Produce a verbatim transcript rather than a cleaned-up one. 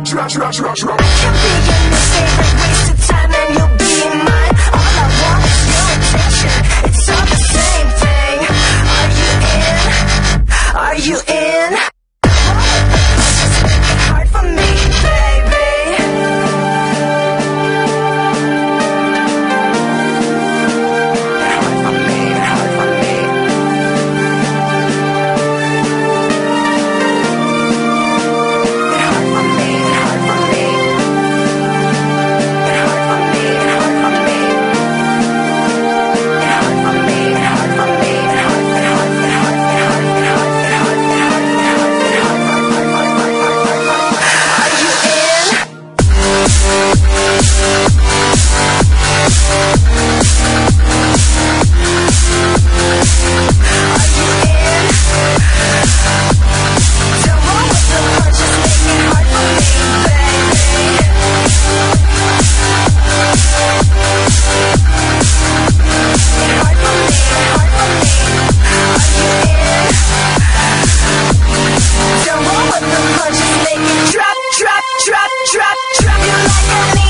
drop, drop, drop, drop. Can be your favorite waste of time and you'll be mine. All I want is your attention. It's all the same thing. Are you in? Are you in? Just make it hard for me, baby. Hard for me, hard for me. Hard for me, hard for me. Hard for me, hard for me. Hard for me, hard for me. Hard, hard, hard, hard, hard, hard, hard, hard, hard, hard, hard. Are you in? Are you in? Don't roll with the punches, make it hard for me, baby. Hard for me, hard for me. Are you in? Don't roll with the punches, make it drop, drop, drop, drop, drop you like an